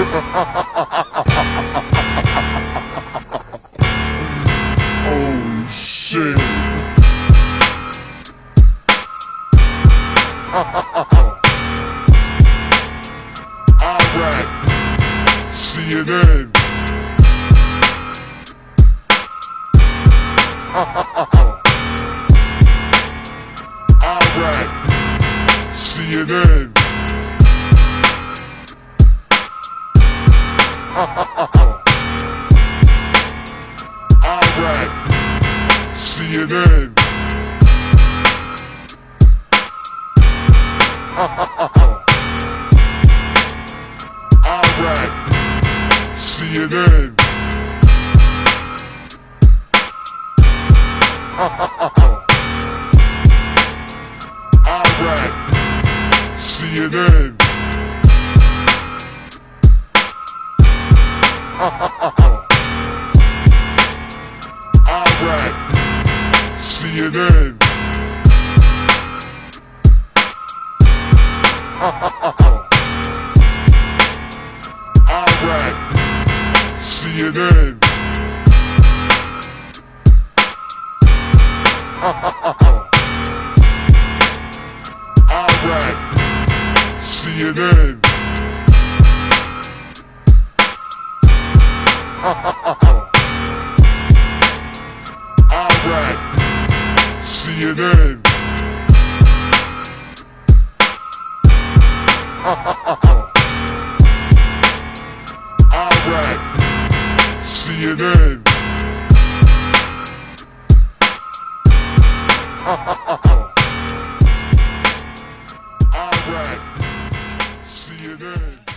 Oh shit. Alright, CNN. Alright, CNN. Alright, CNN. Alright, CNN. Alright, CNN. Alright, CNN. Alright, CNN. Alright, CNN. Alright, CNN. Alright, CNN. Alright, CNN.